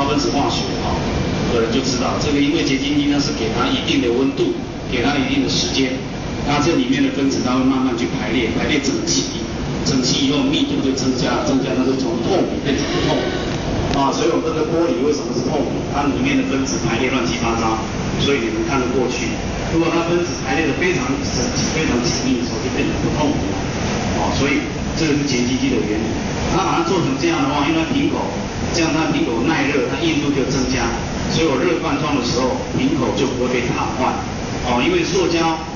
高分子化学的人就知道，这个因为结晶机它是给它一定的温度，给它一定的时间，那这里面的分子它会慢慢去排列整齐，整齐以后密度就增加，它就从透明变成不透明。所以我们这个玻璃为什么是透明？它里面的分子排列乱七八糟，所以你能看得过去。如果它分子排列的非常整齐、非常紧密的时候，就变成不透明了。所以这个是结晶机的原理。它把它做成这样的话，因为它瓶口，这样它瓶口耐热，它硬度就增加，所以我热灌装的时候，瓶口就不会被烫坏。因为塑胶